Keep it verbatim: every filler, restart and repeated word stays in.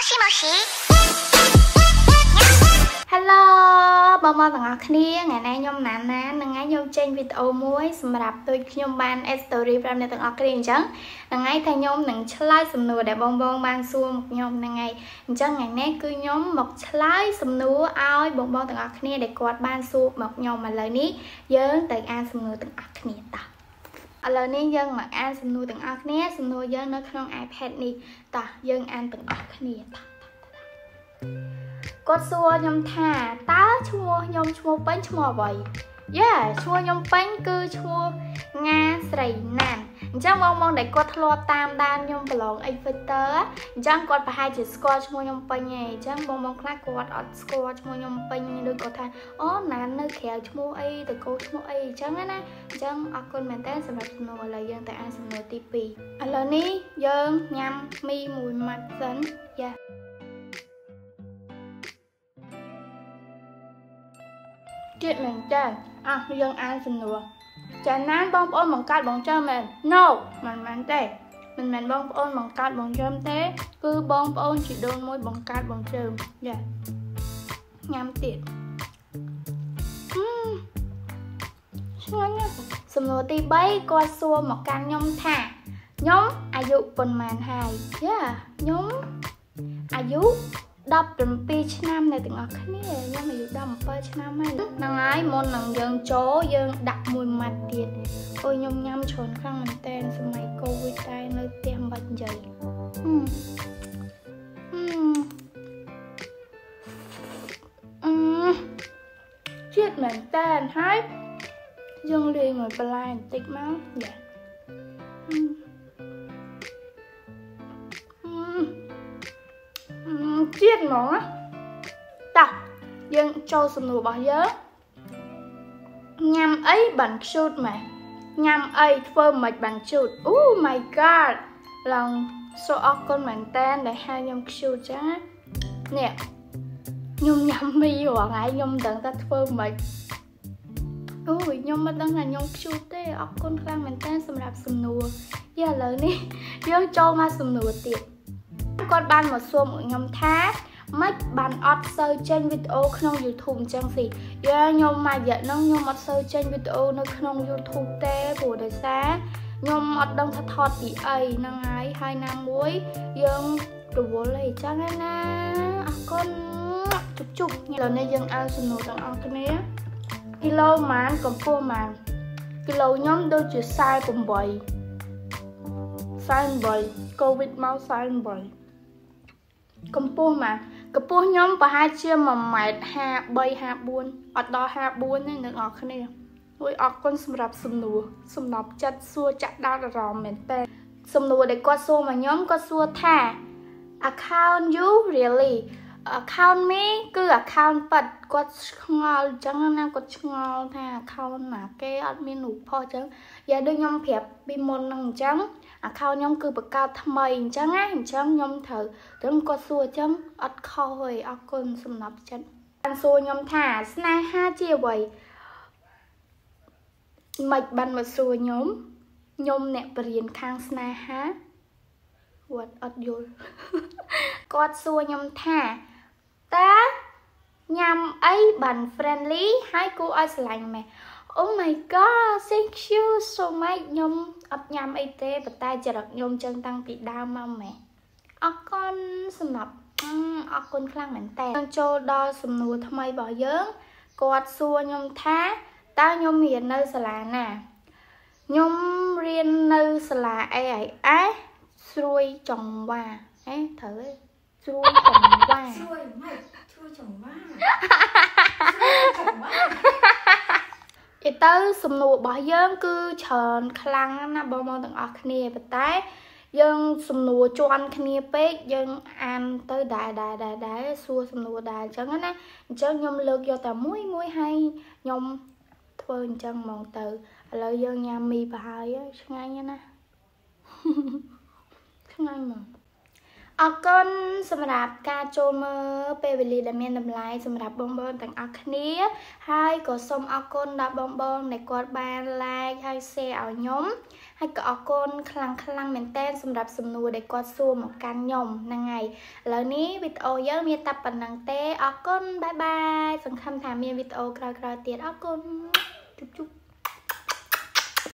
Hello បងប្អូនទាំងអស់គ្នាថ្ងៃនេះខ្ញុំណាណានឹងថ្ងៃខ្ញុំចេញវីដេអូមួយសម្រាប់ដូចខ្ញុំបាន story ប្រាប់អ្នកទាំងអស់គ្នាអញ្ចឹងថ្ងៃថាខ្ញុំនឹងឆ្លើយសំណួរដែលបងប្អូនបានសួរមកខ្ញុំថ្ងៃអញ្ចឹងថ្ងៃនេះគឺខ្ញុំមកឆ្លើយសំណួរឲ្យបងប្អូនទាំងអស់គ្នាដែលគាត់បានសួរមកខ្ញុំឥឡូវនេះយើងទៅអានសំណួរទាំងអស់គ្នាតោះឥឡូវនេះយើងមកអានសំណួរទាំងអស់គ្នាសំណួរយើងនៅក្នុង iPad នេះតោះយើងអានទាំងអស់គ្នាតោះគាត់សួរខ្ញុំថាតើឈ្មោះខ្ញុំឈ្មោះពេញឈ្មោះអ្វីយ៉ាឈ្មោះខ្ញុំពេញគឺឈ្មោះងាស្រីណានអញ្ចឹងបងបងដែលគាត់ធ្លាប់តាមដានខ្ញុំប្រឡង Twitter អញ្ចឹងគាត់ប្រហែលជាស្គាល់ឈ្មោះខ្ញុំពេញឯងអញ្ចឹងបងបងខ្លះគាត់អត់ស្គាល់ឈ្មោះខ្ញុំពេញដូចគាត់ថាអូណាននៅក្រៅឈ្មោះអីតើកូនឈ្មោះអីអញ្ចឹងណាអញ្ចឹងអរគុណមែនតើសម្រាប់សំណួរឥឡូវយើងទៅអានសំណួរទីពីរឥឡូវនេះយើងញ៉ាំមីមួយម៉ាត់សិនយ៉ាជាតិមែនតើអះយើងអានសំណួរចាណានបងប្អូនបង្កើតបងចើមែន No មិនមែនទេមិនមែនបងប្អូនបង្កើតបងចើទេគឺបងប្អូនជីដូនមួយបង្កើតបងចើយ៉ាញ៉ាំទៀតឆ្ងាញ់ណាស់សំណួរទីបីគាត់សួរមកកាន់ខ្ញុំថាខ្ញុំអាយុប៉ុន្មានហើយយ៉ាខ្ញុំអាយុដប់ប្រាំពីរឆ្នាំនៅទាំងអស់គ្នាខ្ញុំអាយុដប់ប្រាំពីរឆ្នាំហើយហ្នឹងហើយមុននឹងយើងចូលយើងដាក់មួយម៉ាត់ទៀតអូយខ្ញុំញ៉ាំច្រើនខ្លាំងមែនតើសម័យកូវីដតែនៅផ្ទះមិនបាច់និយាយហឹមអឺជាតិមែនតើហើយយើងលាយមួយបន្លែបន្តិចមកយ៉ាជាតិហ្មងតោះយើងចូលសំណួររបស់យើងញ៉ាំអីបានខ្ជូតម៉ែញ៉ាំអីធ្វើមិនបានខ្ជូតអូ my god ឡើងសូអរគុណមែនតើដែលហៅខ្ញុំខ្ជូតចឹងនេះខ្ញុំញ៉ាំមីរាល់ថ្ងៃខ្ញុំមិនដឹងថាធ្វើមិនអូយខ្ញុំមិនដឹងថាខ្ញុំខ្ជូតទេអរគុណខ្លាំងមែនតើសម្រាប់សំណួរយ៉ាឥឡូវនេះយើងចូលមកសំណួរទៀតគាត់បានមកសួរមកខ្ញុំថាម៉េចបានអត់សូវចេញវីដេអូក្នុង YouTube អញ្ចឹងសិយ៉ាខ្ញុំមករយៈហ្នឹងខ្ញុំអត់សូវចេញវីដេអូនៅក្នុង YouTube ទេព្រោះដោយសារខ្ញុំអត់ដឹងថាថតពីអីហ្នឹងហើយហើយណាមួយយើងរវល់អីចឹងណាអរគុណជប់ជប់ឥឡូវនេះយើងអានសំណួរទាំងអស់គ្នាគីឡូម៉ានកម្ពស់ម៉ានគីឡូខ្ញុំដូចជាសែនប្រាំបីសែនប្រាំបីកូវីដមកសែនប្រាំបីកម្ពស់ម៉ានកម្ពស់ខ្ញុំប្រហែលជាមួយម៉ែត្រហាសិបបីហាសិបបួនអត់ដល់ហាសិបបួនទេអ្នកនរគ្នាអើយអរគុណសម្រាប់សំណួរសំណប់ចិត្តសួរចាក់ដោតអារម្មណ៍មែនតើសំណួរដែលគាត់សួរមកខ្ញុំគាត់សួរថា account you really account me គឺ account ប៉ាត់គាត់ឆ្ងល់អញ្ចឹងណាគាត់ឆ្ងល់ថា account ណាគេអត់មានរូបផុសអញ្ចឹងយ៉ាដូចខ្ញុំប្រាប់ពីមុនហ្នឹងអញ្ចឹង account ខ្ញុំគឺបង្កើតថ្មីអញ្ចឹងណាអញ្ចឹងខ្ញុំត្រូវទៅគាត់សួរអញ្ចឹងអត់ខុសទេអរគុណសំណប់ចិត្តបានសួរខ្ញុំថាស្នេហាជាអ្វីមិនបានមកសួរខ្ញុំខ្ញុំអ្នកបរៀនខាងស្នេហាគាត់អត់យល់គាត់សួរខ្ញុំថាតើញ៉ាំអីបាន friendly ហើយគួរឲ្យស្រឡាញ់ម៉េះ Oh my god thank you so much ខ្ញុំអត់ញ៉ាំអីទេប៉ុន្តែចរិតខ្ញុំចឹងតាំងពីដើមមកម៉េះអរគុណសម្រាប់អរគុណខ្លាំងមែនតើចូលដល់សំណួរថ្មីរបស់យើងគាត់សួរខ្ញុំថាតើខ្ញុំរៀននៅសាលាណាខ្ញុំរៀននៅសាលាអីហើយអេស្រួយចង្វាអេត្រូវទេស្រួយចង្វាស្រួយម៉េចស្រួយចង្វាស្រួយចង្វាឯទៅសំណួររបស់យើងគឺច្រើនខ្លាំងណាស់បងប្អូនទាំងអស់គ្នាប៉ុន្តែយើងសំណួរជាន់គ្នាពេកយើងអានទៅដែរដែរដែរដែរសួរសំណួរដែរអញ្ចឹងណាអញ្ចឹងខ្ញុំលើកយកតែមួយមួយហើយខ្ញុំធ្វើអញ្ចឹងហ្មងទៅឥឡូវយើងញ៉ាំមីប្រហើយឆ្ងាញ់ណាស់ឆ្ងាញ់ហ្មងអរគុណសម្រាប់ការចូលមើលពេលវេលាដែលមានតម្លៃសម្រាប់បងប្អូនទាំងអស់គ្នាហើយក៏សូមអរគុណដល់បងប្អូនដែលគាត់បាន like ហើយ share ឲ្យខ្ញុំហើយក៏អរគុណខ្លាំងខ្លាំងមែនតើសម្រាប់សំណួរដែលគាត់សួរមកកាន់ខ្ញុំហ្នឹងហើយឥឡូវនេះវីដេអូយើងមានតែប៉ុណ្្នឹងទេអរគុណបាយបាយសង្ឃឹមថាមានវីដេអូក្រោយៗទៀតអរគុណជប់ជប់